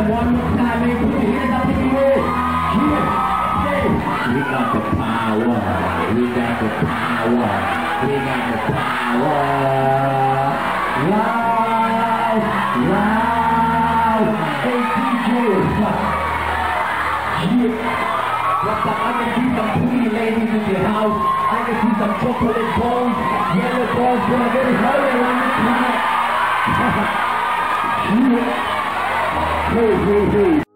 one more time, man. Put your hands up in the air. Yeah. We got the power. We got the power. We got the power. Loud, loud. Hey, DJ. Yeah. What's up? I can see some pretty ladies in the house. I can see some chocolate balls, yellow balls. Gonna get it hard around the planet. Yeah. Hey, hey, hey.